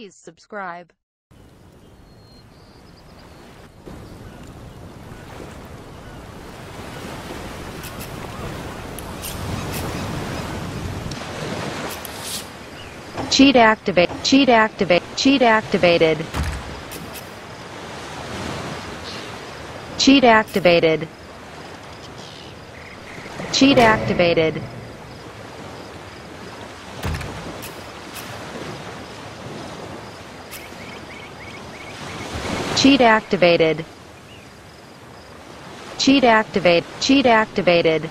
Please subscribe. Cheat activate. Cheat activate. Cheat activated. Cheat activated. Cheat activated. Cheat activated. Cheat activate. Cheat activated.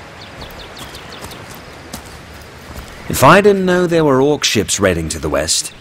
If I didn't know there were orc ships raiding to the west,